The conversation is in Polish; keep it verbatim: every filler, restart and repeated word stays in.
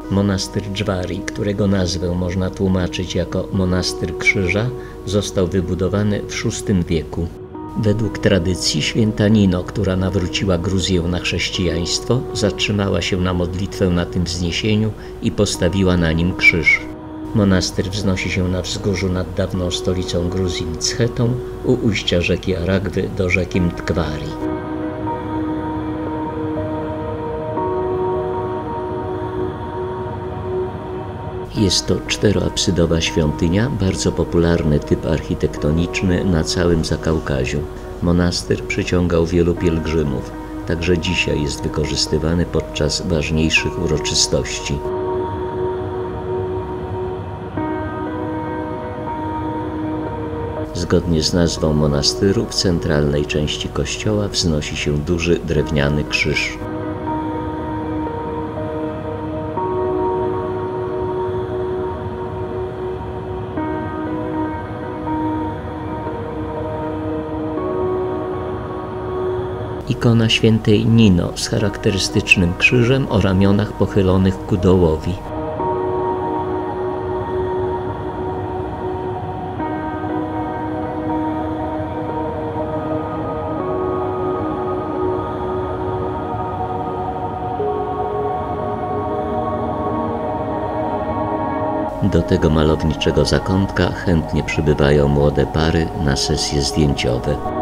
Monastyr Dżwari, którego nazwę można tłumaczyć jako Monastyr Krzyża, został wybudowany w szóstym wieku. Według tradycji święta Nino, która nawróciła Gruzję na chrześcijaństwo, zatrzymała się na modlitwę na tym wzniesieniu i postawiła na nim krzyż. Monastyr wznosi się na wzgórzu nad dawną stolicą Gruzji Mchetą, u ujścia rzeki Aragwy do rzeki Mtkwari. Jest to czteroabsydowa świątynia, bardzo popularny typ architektoniczny na całym Zakaukaziu. Monastyr przyciągał wielu pielgrzymów, także dzisiaj jest wykorzystywany podczas ważniejszych uroczystości. Zgodnie z nazwą monastyru w centralnej części kościoła wznosi się duży drewniany krzyż. Ikona świętej Nino z charakterystycznym krzyżem o ramionach pochylonych ku dołowi. Do tego malowniczego zakątka chętnie przybywają młode pary na sesje zdjęciowe.